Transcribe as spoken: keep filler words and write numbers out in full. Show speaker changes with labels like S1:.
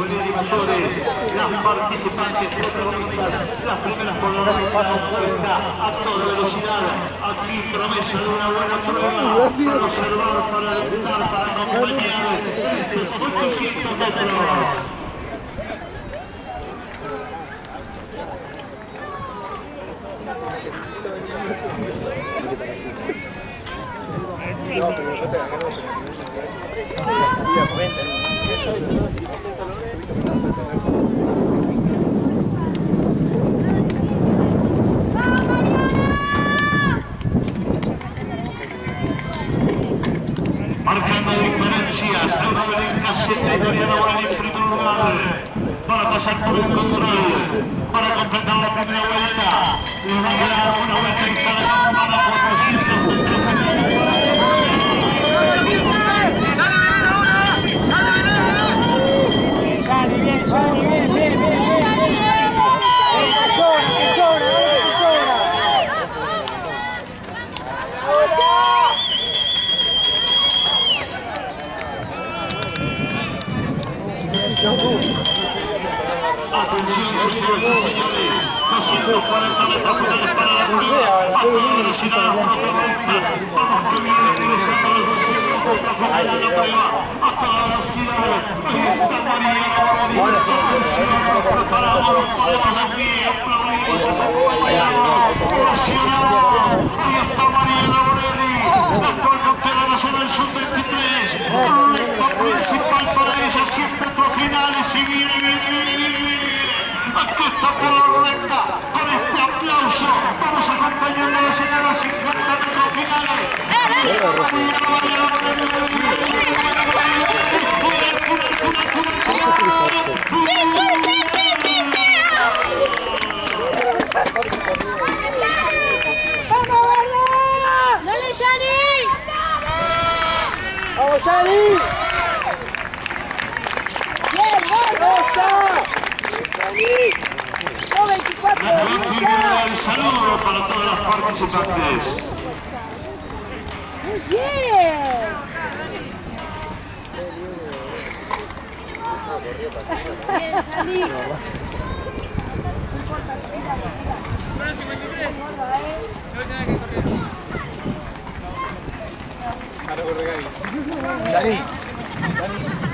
S1: juveniles y mayores, las participantes protagonistas, las primeras colaboradoras en cuenta a toda velocidad. Aquí promesa de una buena prueba para observar, para alentar, para acompañar estos ochocientos metros. Marcando diferencias, Laura Belén Caseta y Doriana Morán en primer lugar para pasar por el control, para completar la primera vuelta. Le va a quedar una vuelta y para para cuatrocientos metros.
S2: Sani, bien, Sani, bien, bien, bien, bien, bien. ¡Que sobra, que sobra, que sobra!
S1: Atención, señores y señores, doscientos cuarenta metros finales para la prueba, a toda velocidad las protagonistas, vamos que viene ingresando a los doscientos metros finales de la prueba, a toda velocidad, ahí está María Lavaroni, atención, nos preparamos, ponemos de pie, aplaudimos, acompañamos, emocionamos, ahí está María Lavaroni, la actual campeona nacional sub veintitrés, recta principal para ella, cien metros finales, y viene, viene, viene, viene, viene. Aquí está por la recta, con este aplauso, vamos acompañando a la señora cincuenta metros finales.
S2: ¡Vamos, Berna!
S3: ¡Dale, Yanni!
S2: ¡Vamos, Yanni! ¡Bien, Berna!
S1: El saludo para todas las participantes.
S3: ¡Muy bien! Bien, Yanni.
S2: Yanni.